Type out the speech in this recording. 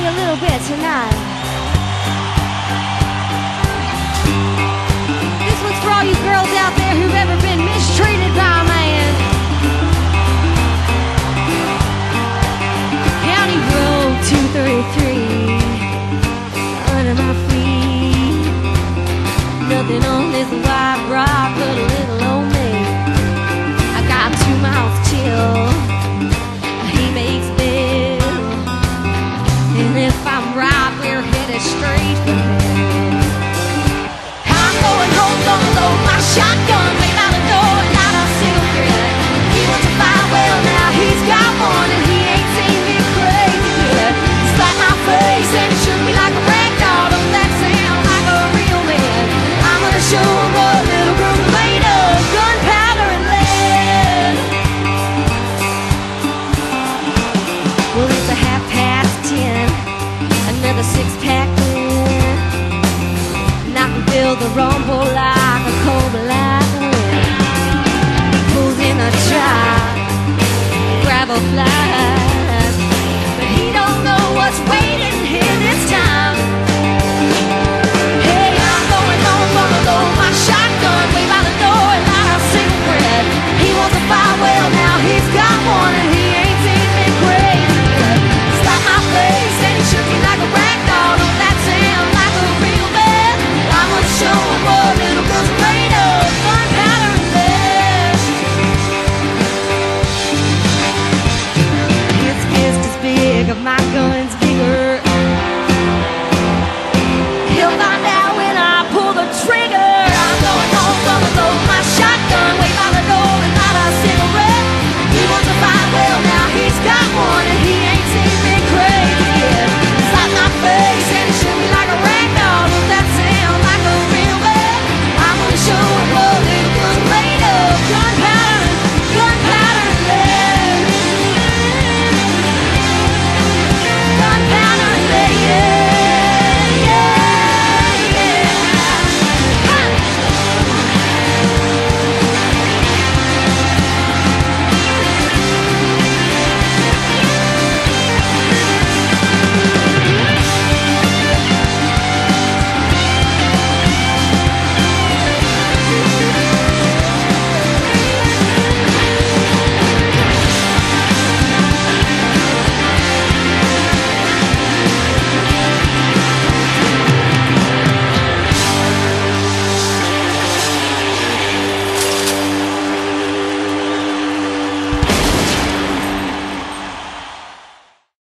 a little bit tonight. This one's for all you girls out there who've ever been mistreated by a man. County Road 233, under my feet. Nothing on this wide rock but a little old me. I got 2 miles till he makes bail, and if I'm right, we're headed straight for hell. I'm going home, gonna load my shotgun, make out the door and not a cigarette. He wants a fire, well now he's got one, and he ain't seen me crazy yet. He slapped my face and he shook me like a rag doll. Don't that sound like a real man? I'm gonna show him what little girls are made of, gunpowder and lead. Well, it's a 10:30, another 6-pack in, and I can feel the rumble like